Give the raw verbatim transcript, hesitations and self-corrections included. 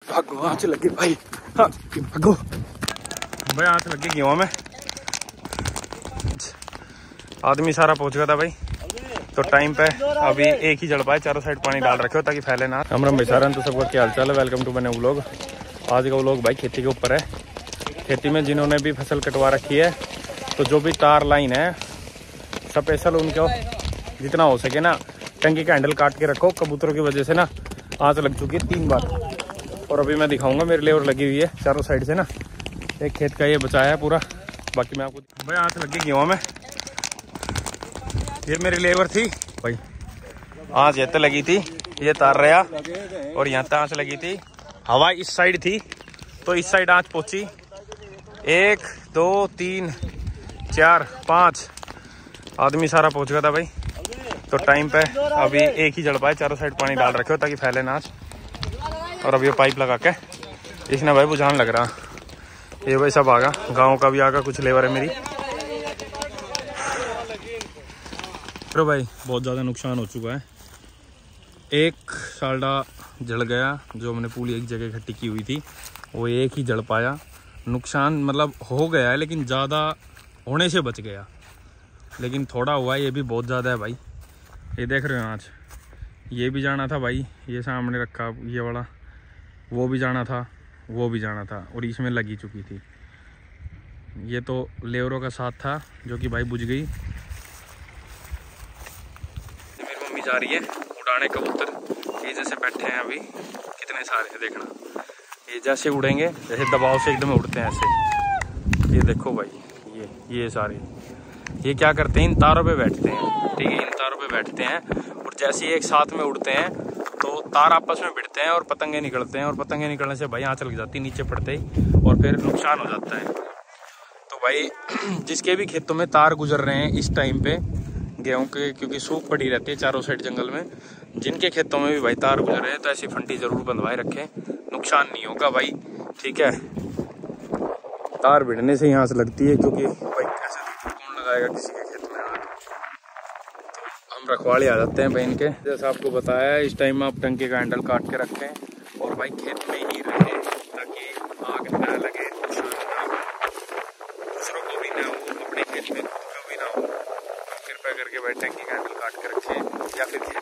भागो आँच लगी भाई, हाँ भागो भाई, आँच लगी गेहूं में। आदमी सारा पहुंच गया था भाई, तो टाइम पे अभी एक ही जड़ पाए, चारों साइड पानी डाल रखे हो ताकि फैले ना। हम भाई सारा तो सबका क्या हाल चाल है, वेलकम टू बने व्लॉग। आज का व्लॉग भाई खेती के ऊपर है। खेती में जिन्होंने भी फसल कटवा रखी है, तो जो भी तार लाइन है स्पेशल उनको जितना हो सके ना टंकी का हैंडल काट के रखो। कबूतरों की वजह से ना आँच लग चुकी है तीन बार, और अभी मैं दिखाऊंगा मेरे लेवर लगी हुई है चारों साइड से ना। एक खेत का ये बचाया है पूरा, बाकी मैं आपको भाई आँच लगी गेहूं में। ये मेरी लेवर थी भाई, आँच ये तो लगी थी, ये तार रहा, और यहाँ तक आँच लगी थी। हवा इस साइड थी तो इस साइड आँच पहुंची। एक दो तीन चार पाँच आदमी सारा पहुंच गया था भाई, तो टाइम पे अभी एक ही जड़ पाए, चारों साइड पानी डाल रखे हो ताकि फैले ना आँच। और अब ये पाइप लगा के इसने भाई बुझाने लग रहा। ये भाई सब आगा, गाँव का भी आगा, कुछ लेबर है मेरी। तो भाई बहुत ज़्यादा नुकसान हो चुका है। एक साल्डा जल गया, जो हमने पूरी एक जगह इकट्ठी की हुई थी वो एक ही जल पाया। नुकसान मतलब हो गया है, लेकिन ज़्यादा होने से बच गया, लेकिन थोड़ा हुआ है, ये भी बहुत ज़्यादा है भाई। ये देख रहे हो आज, ये भी जाना था भाई, ये सामने रखा ये वाला, वो भी जाना था, वो भी जाना था, और इसमें लगी चुकी थी। ये तो लेवरों का साथ था जो कि भाई बुझ गई। मेरी मम्मी जा रही है उड़ाने कबूतर, ये जैसे बैठे हैं अभी कितने सारे हैं देखना। ये जैसे उड़ेंगे जैसे दबाव से एकदम उड़ते हैं ऐसे। ये देखो भाई, ये ये सारे ये क्या करते हैं, इन तारों पे बैठते हैं, ठीक है, इन तारों पे बैठते हैं, और जैसे ही एक साथ में उड़ते हैं तो तार आपस में भिड़ते हैं और पतंगे निकलते हैं, और पतंगे निकलने से भाई आँच लग जाती है नीचे पड़ते ही, और फिर नुकसान हो जाता है। तो भाई जिसके भी खेतों में तार गुजर रहे हैं इस टाइम पे गेहूं के, क्योंकि सूख पड़ी रहती है चारों साइड जंगल में, जिनके खेतों में भी भाई तार गुजर रहे हैं तो ऐसी फंटी जरूर बंधवाए रखें, नुकसान नहीं होगा भाई, ठीक है। तार भिड़ने से ही आँच लगती है, क्योंकि भाई ऐसे कौन लगाएगा किसी के खेत में आग। तो हम रखवाले आ जाते हैं भाई इनके। जैसा आपको बताया इस टाइम आप टंकी का हैंडल काट के रखें और भाई खेत में ही रहें, ताकि आग ना लगे, नुकसान ना हो, दूसरों को भी ना हो, अपने खेत में भी ना हो। कृपया करके भाई टंकी का हैंडल काट के रखें, या फिर